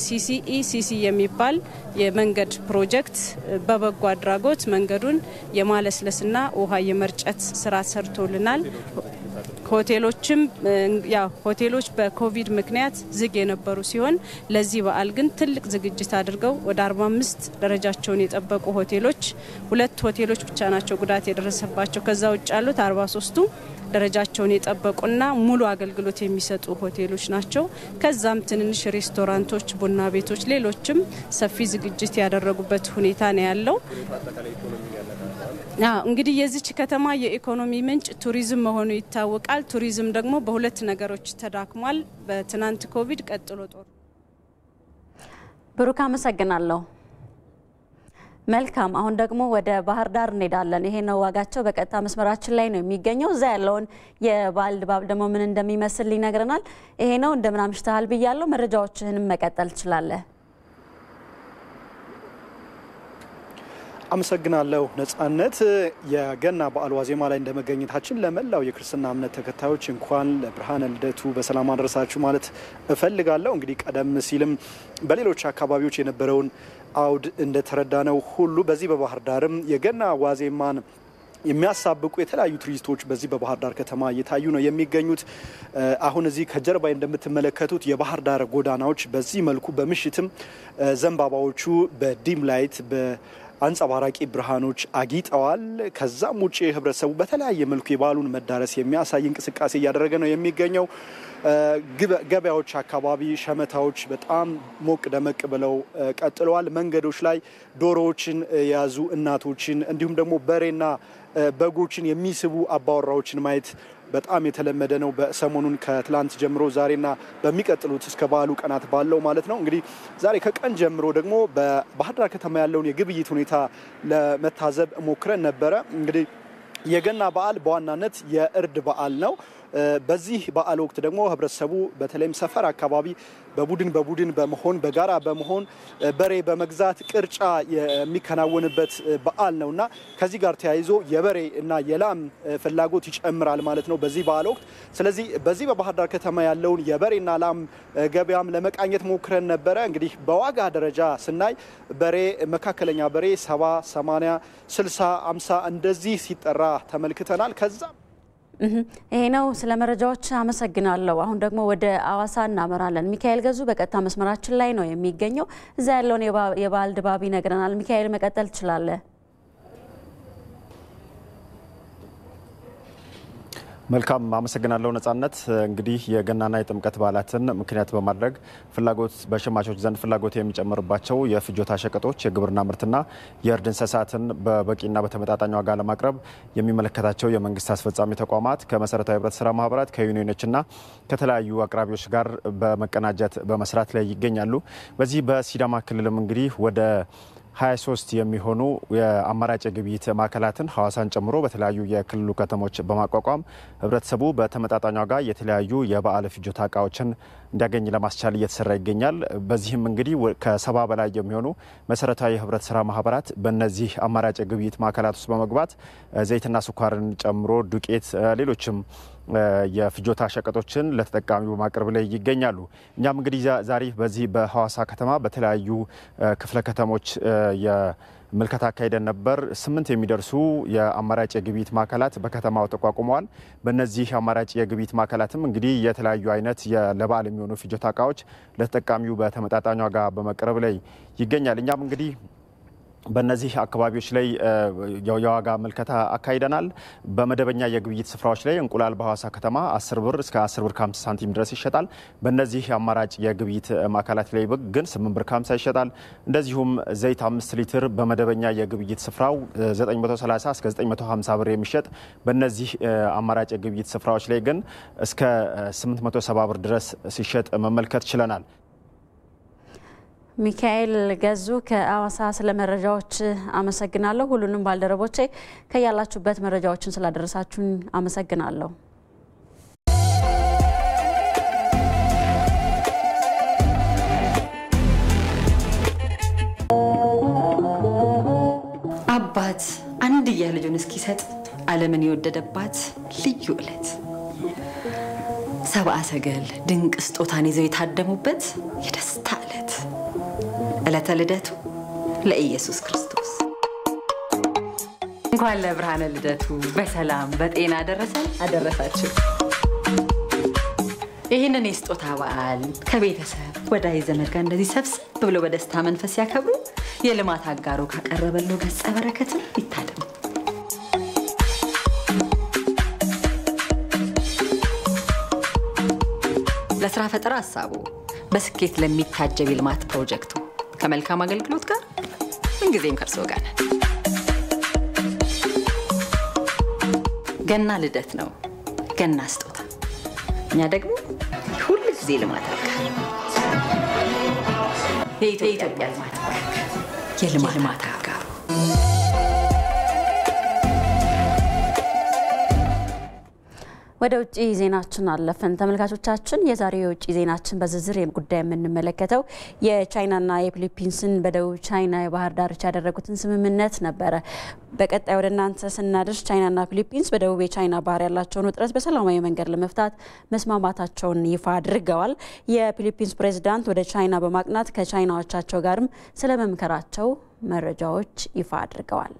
ሲሲ የሚባል የመንገድ ፕሮጀክት በበጎ አድራጎት መንገዱን የማለስለስና ውሃ የመርጨት ስራ ሰርቶልናል። ሆቴሎች በኮቪድ ምክንያት ዝግ የነበሩ ሲሆን ለዚህ በዓል ግን ትልቅ ዝግጅት አድርገው ወደ 45 ደረጃቸውን የጠበቁ ሆቴሎች 2 ሆቴሎች ብቻ ናቸው ጉዳት የደረሰባቸው። ከዛ ውጭ ያሉት 43ቱ ደረጃቸውን የጠበቁና ሙሉ አገልግሎት የሚሰጡ ሆቴሎች ናቸው። ከዛም ትንንሽ ሬስቶራንቶች፣ ቡና ቤቶች፣ ሌሎችም ሰፊ ዝግጅት ያደረጉበት ሁኔታ ነው ያለው። እንግዲህ የዚች ከተማ የኢኮኖሚ ምንጭ ቱሪዝም መሆኑ ይታወቃል። ቱሪዝም ደግሞ በሁለት ነገሮች ተዳክሟል። በትናንት ኮቪድ ቀጥሎ ጦር። ብሩክ አመሰግናለሁ። መልካም አሁን ደግሞ ወደ ባህር ዳር እንሄዳለን። ይሄ ነው ዋጋቸው በቀጥታ መስመራችን ላይ ነው የሚገኘው። እዛ ያለውን የባል ድባብ ደግሞ ምን እንደሚመስል ይነግረናል። ይሄ ነው እንደምን አምሽተሃል ብያለሁ። መረጃዎችህንም መቀጠል ትችላለህ። አመሰግናለሁ ነጻነት። የገና በዓል ዋዜማ ላይ እንደመገኘታችን ለመላው የክርስትና እምነት ተከታዮች እንኳን ለብርሃነ ልደቱ በሰላም አደረሳችሁ ማለት እፈልጋለሁ። እንግዲህ ቀደም ሲልም በሌሎች አካባቢዎች የነበረውን አውድ እንደተረዳነው ሁሉ በዚህ በባህር ዳርም የገና ዋዜማን የሚያሳብቁ የተለያዩ ቱሪስቶች በዚህ በባህር ዳር ከተማ እየታዩ ነው የሚገኙት። አሁን እዚህ ከጀርባ እንደምትመለከቱት የባህር ዳር ጎዳናዎች በዚህ መልኩ በምሽትም ዘንባባዎቹ በዲም ላይት አንጸባራቂ ብርሃኖች አጊጠዋል። ከዛም ውጪ ህብረተሰቡ በተለያየ መልኩ የበዓሉን መዳረስ የሚያሳይ እንቅስቃሴ እያደረገ ነው የሚገኘው። ገበያዎች አካባቢ ሸመታዎች በጣም ሞቅ ደመቅ ብለው ቀጥለዋል። መንገዶች ላይ ዶሮዎችን የያዙ እናቶችን እንዲሁም ደግሞ በሬና በጎችን የሚስቡ አባወራዎችን ማየት በጣም የተለመደ ነው። በሰሞኑን ከትላንት ጀምሮ ዛሬና በሚቀጥሉት እስከ በዓሉ ቀናት ባለው ማለት ነው። እንግዲህ ዛሬ ከቀን ጀምሮ ደግሞ በባህር ዳር ከተማ ያለውን የግብይት ሁኔታ ለመታዘብ ሞክረን ነበረ። እንግዲህ የገና በዓል በዋናነት የእርድ በዓል ነው። በዚህ በዓል ወቅት ደግሞ ህብረተሰቡ በተለይም ሰፈር አካባቢ በቡድን በመሆን በጋራ በመሆን በሬ በመግዛት ቅርጫ የሚከናወንበት በዓል ነውና ከዚህ ጋር ተያይዞ የበሬ እና የላም ፍላጎት ይጨምራል ማለት ነው በዚህ በዓል ወቅት። ስለዚህ በዚህ በባህር ዳር ከተማ ያለውን የበሬና ላም ገበያም ለመቃኘት ሞክረን ነበረ። እንግዲህ በዋጋ ደረጃ ስናይ በሬ መካከለኛ በሬ 70፣ 80፣ 60፣ 50 እንደዚህ ሲጠራ ተመልክተናል። ከዛ ይሄ ነው። ስለ መረጃዎች አመሰግናለሁ። አሁን ደግሞ ወደ አዋሳ እናመራለን። ሚካኤል ገዙ በቀጥታ መስመራችን ላይ ነው የሚገኘው። እዛ ያለውን የበዓል ድባብ ይነግረናል። ሚካኤል መቀጠል ትችላለህ። መልካም አመሰግናለሁ ነጻነት። እንግዲህ የገናና የጥምቀት በዓላትን ምክንያት በማድረግ ፍላጎት በሸማቾች ዘንድ ፍላጎት የሚጨምርባቸው የፍጆታ ሸቀጦች፣ የግብርና ምርትና የእርድ እንስሳትን በበቂና በተመጣጣኝ ዋጋ ለማቅረብ የሚመለከታቸው የመንግስት አስፈጻሚ ተቋማት ከመሰረታዊ ህብረት ስራ ማህበራት ከዩኒዮኖችና ከተለያዩ አቅራቢዎች ጋር በመቀናጀት በመስራት ላይ ይገኛሉ። በዚህ በሲዳማ ክልልም እንግዲህ ወደ 23 የሚሆኑ የአማራጭ የግብይት ማዕከላትን ሐዋሳን ጨምሮ በተለያዩ የክልሉ ከተሞች በማቋቋም ህብረተሰቡ በተመጣጣኝ ዋጋ የተለያዩ የበዓል ፍጆታ እቃዎችን እንዲያገኝ ለማስቻል እየተሰራ ይገኛል። በዚህም እንግዲህ ከ70 በላይ የሚሆኑ መሰረታዊ ህብረት ስራ ማህበራት በእነዚህ አማራጭ የግብይት ማዕከላት ውስጥ በመግባት ዘይትና ስኳርን ጨምሮ ዱቄት፣ ሌሎችም የፍጆታ ሸቀጦችን ለተጠቃሚው በማቅረብ ላይ ይገኛሉ። እኛም እንግዲህ ዛሬ በዚህ በሐዋሳ ከተማ በተለያዩ ክፍለ ከተሞች ምልከታ አካሄደን ነበር። 8 የሚደርሱ የአማራጭ የግብይት ማዕከላት በከተማው ተቋቁመዋል። በእነዚህ አማራጭ የግብይት ማዕከላትም እንግዲህ የተለያዩ አይነት ለበዓል የሚሆኑ ፍጆታ እቃዎች ለተጠቃሚው በተመጣጣኝ ዋጋ በመቅረብ ላይ ይገኛል። እኛም እንግዲህ በእነዚህ አካባቢዎች ላይ የዋጋ ምልከታ አካሂደናል። በመደበኛ የግብይት ስፍራዎች ላይ እንቁላል በሐዋሳ ከተማ 10 ብር እስከ 10 ብር ከ50 ሳንቲም ድረስ ይሸጣል። በእነዚህ አማራጭ የግብይት ማዕከላት ላይ ግን 8 ብር ከ50 ይሸጣል። እንደዚሁም ዘይት 5 ሊትር በመደበኛ የግብይት ስፍራው 930 እስከ 950 ብር የሚሸጥ በእነዚህ አማራጭ የግብይት ስፍራዎች ላይ ግን እስከ 870 ብር ድረስ ሲሸጥ መመልከት ችለናል። ሚካኤል ገዙ ከአዋሳ ስለ መረጃዎች አመሰግናለሁ። ሁሉንም ባልደረቦቼ ከያላችሁበት መረጃዎችን ስላደረሳችሁን አመሰግናለሁ። አባት አንድያ ልጁን እስኪሰጥ ዓለምን የወደደባት ልዩ ዕለት፣ ሰብአ ሰገል ድንቅ ስጦታን ይዘው የታደሙበት የደስታ ዕለት፣ ዕለተ ልደቱ ለኢየሱስ ክርስቶስ። እንኳን ለብርሃነ ልደቱ በሰላም በጤና አደረሳችሁ። ይህንን የስጦታ በዓል ከቤተሰብ ወዳጅ ዘመድ ጋር እንደዚህ ሰብሰብ ብሎ በደስታ መንፈስ ያከብሩ። የልማት አጋሩ ካቀረበለው ገጸ በረከት ይታደሙ። ለስራ ፈጠራ ሀሳቡ በስኬት ለሚታጀብ የልማት ፕሮጀክቱ ከመልካም አገልግሎት ጋር ምንጊዜም ከርሶ ጋር ነን። ገና ልደት ነው፣ ገና ስጦታ። እኛ ደግሞ ሁል ጊዜ ልማት አጋር የኢትዮጵያ ልማት ባንክ የልማት አጋር። ወደ ውጪ ዜናችን አለፈን ተመልካቾቻችን። የዛሬው የውጪ ዜናችን በዝርዝር ጉዳይ የምንመለከተው የቻይናና የፊሊፒንስን በደቡብ ቻይና የባህር ዳርቻ ያደረጉትን ስምምነት ነበረ። በቀጣይ ወደ እናንተ ስናደርስ ቻይናና ፊሊፒንስ በደቡብ የቻይና ባህር ያላቸውን ውጥረት በሰላማዊ መንገድ ለመፍታት መስማማታቸውን ይፋ አድርገዋል። የፊሊፒንስ ፕሬዝዳንት ወደ ቻይና በማቅናት ከቻይናዎቻቸው ጋርም ስለመምከራቸው መረጃዎች ይፋ አድርገዋል።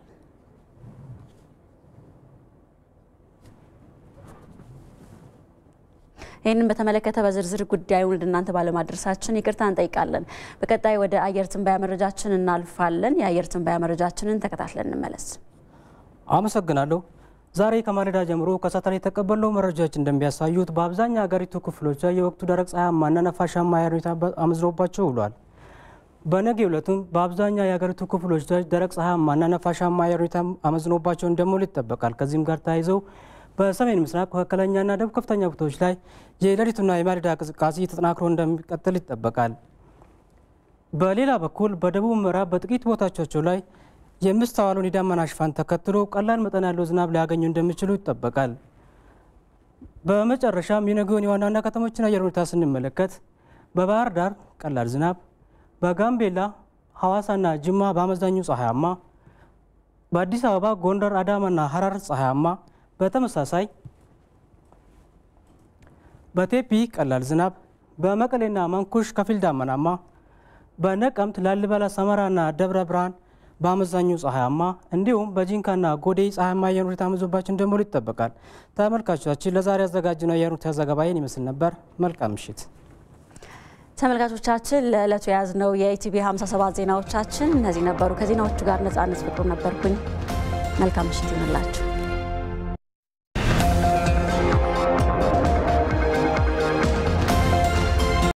ይህንን በተመለከተ በዝርዝር ጉዳዩን ወደ እናንተ ባለማድረሳችን ይቅርታ እንጠይቃለን። በቀጣይ ወደ አየር ትንበያ መረጃችን እናልፋለን። የአየር ትንበያ መረጃችንን ተከታትለን እንመለስ። አመሰግናለሁ። ዛሬ ከማለዳ ጀምሮ ከሳተላይት የተቀበለው መረጃዎች እንደሚያሳዩት በአብዛኛው የሀገሪቱ ክፍሎች የወቅቱ ደረቅ ፀሐያማና ነፋሻማ አየር ሁኔታ አመዝኖባቸው ውሏል። በነገው ዕለቱም በአብዛኛው የሀገሪቱ ክፍሎች ደረቅ ፀሐያማና ነፋሻማ አየር ሁኔታ አመዝኖባቸው እንደሚውል ይጠበቃል። ከዚህም ጋር ተያይዘው በሰሜን ምስራቅ መካከለኛና ደቡብ ከፍተኛ ቦታዎች ላይ የሌሊቱና የማለዳ ቅዝቃዜ ተጠናክሮ እንደሚቀጥል ይጠበቃል። በሌላ በኩል በደቡብ ምዕራብ በጥቂት ቦታዎች ላይ የሚስተዋለውን የደመና ሽፋን ተከትሎ ቀላል መጠን ያለው ዝናብ ሊያገኙ እንደሚችሉ ይጠበቃል። በመጨረሻም የነገውን የዋና ዋና ከተሞችን አየር ሁኔታ ስንመለከት በባህር ዳር ቀላል ዝናብ፣ በጋምቤላ ሐዋሳና ጅማ በአመዛኙ ፀሐያማ፣ በአዲስ አበባ፣ ጎንደር፣ አዳማና ሐረር ፀሐያማ፣ በተመሳሳይ በቴፒ ቀላል ዝናብ፣ በመቀሌና መንኩሽ ከፊል ዳመናማ፣ በነቀምት፣ ላሊበላ፣ ሰመራና ደብረ ብርሃን በአመዛኙ ፀሐያማ እንዲሁም በጂንካና ጎዴ ፀሐያማ አየር ሁኔታ መዞባቸው እንደሚውሉ ይጠበቃል። ተመልካቾቻችን ለዛሬ ያዘጋጀነው የአየር ሁኔታ ዘገባ ይህን ይመስል ነበር። መልካም ምሽት። ተመልካቾቻችን ለዕለቱ የያዝነው የኢቲቪ 57 ዜናዎቻችን እነዚህ ነበሩ። ከዜናዎቹ ጋር ነጻነት ፍቅሩ ነበርኩኝ። መልካም ምሽት ይሁንላችሁ።